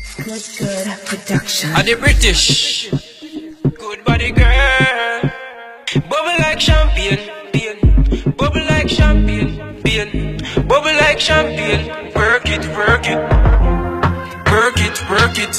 Good production. Wacky British. Good body girl. Bubble like champagne. Bubble like champagne. Bubble like champagne. Work it, work it. Work it, work it.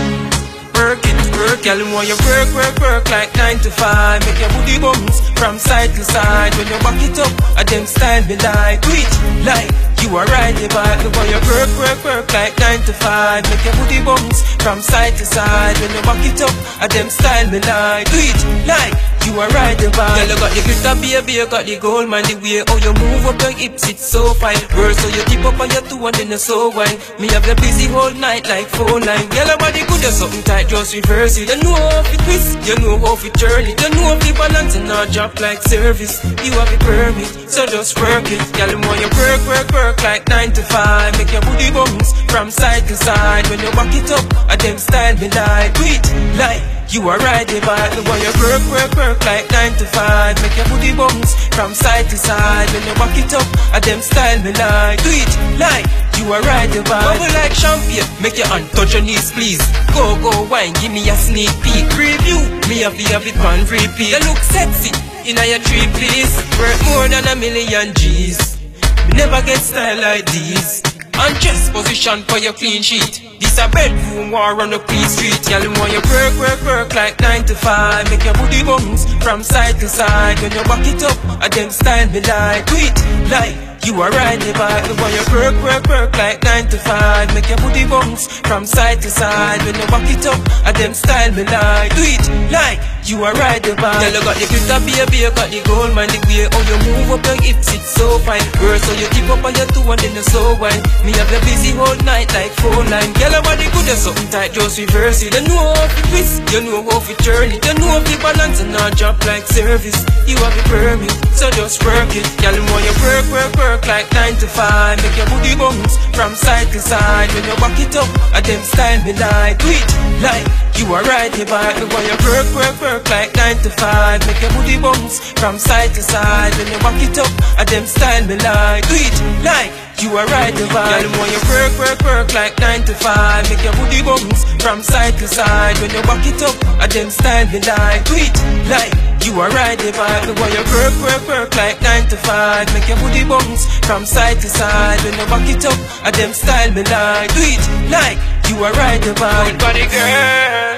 Work it, work, girl, you want you work like 9 to 5. Make your booty bounce from side to side. When you back it up, a them style be like. Do it like you are riding bike. You want you work like 9 to 5. Make your booty bounce from side to side. When you back it up, a them style be like. Do it like you are riding bike. Girl, you got the glitter, baby, you got the gold, man. The way how you move up your hips, it's so fine. Girl, so you tip up on your two and then you so wine. Me have the busy whole night like phone line. Girl, your body good, you something tight, just reverse it. You know how to twist, you know how to turn it. You know how to balance and not drop like service. You have the permit, so just work it. Girl, you want you work like 9 to 5. Make your booty bounce from side to side. When you back it up, a them style be like. Do it like you are riding bike. You want you work like 9 to 5. Make your booty bounce from side to side. When you back it up, a them style be like. Do it like you are riding bike. Bubble like champagne. Make your hand touch your knees, please. Go wine, give me a sneak peek. Preview, me have it on repeat. You look sexy in your tree, please. Worth more than $1,000,000 G's. Me never get style like these. Undress position for your clean sheet. This a bedroom war on the Queen Street. Girl, you want you work like 9 to 5. Make your booty bounce from side to side. When you back it up, a them style be like. Do it like you are riding bike. You want you work like 9 to 5. Make your booty bounce from side to side. When you back it up, a them style be like. Do it like you are riding bike. Girl, you got the glitter, baby, you got the gold, man. The way how you move up your hips, it's so fine. Girl, so you tip up on your two and then you so wine. Me have the busy whole night like phone line. Girl, your body good, you something tight, just reverse it. You know how to twist, you know how to turn it. You know how to balance and not drop like service. You have the permit, so just work it. Girl, you want you work like 9 to 5. Make your booty bounce from side to side. When you back it up, a them style be like. Do it like you are riding bike. You want you work like 9 to 5. Make your booty bounce from side to side. When you back it up, a them style be like. Do it like you are riding bike. Girl, you want you work like 9 to 5. Make your booty bounce from side to side. When you back it up, a them style be like. Do it like you are riding bike. You want you work like 9 to 5. Make your booty bounce from side to side. When you back it up, a them style be like. Do it like you are riding bike. Good body girl.